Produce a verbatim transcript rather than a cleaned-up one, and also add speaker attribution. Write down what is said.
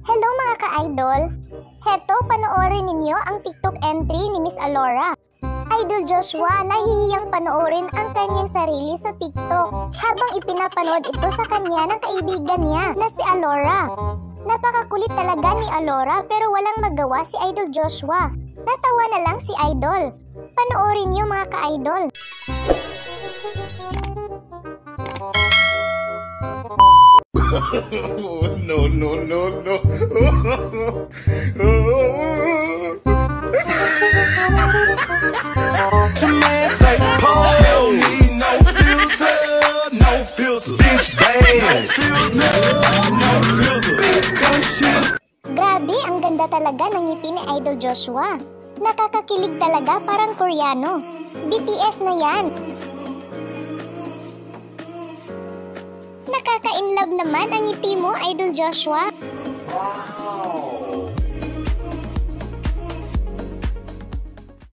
Speaker 1: Hello mga ka-idol! Heto, panoorin ninyo ang TikTok entry ni Miss Alora. Idol Joshua, nahihiyang panoorin ang kanyang sarili sa TikTok habang ipinapanood ito sa kanya ng kaibigan niya na si Alora. Napakakulit talaga ni Alora pero walang magawa si Idol Joshua. Natawa na lang si Idol. Panoorin niyo mga ka-idol.
Speaker 2: no, no, no, no. Man say, oh, me no filter, no filter, bitch bad. No filter, bitch.
Speaker 1: Grabe, ang ganda talaga ng ngiti ni Idol Joshua. Nakakakilig talaga, parang Koreano. B T S na yan. Nakaka-inlove naman ang ngiti mo, Idol Joshua.